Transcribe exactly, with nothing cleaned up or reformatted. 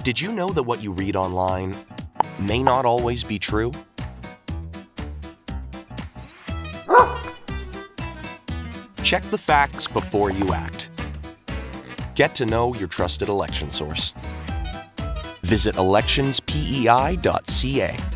Did you know that what you read online may not always be true? Check the facts before you act. Get to know your trusted election source. Visit elections pei dot c a.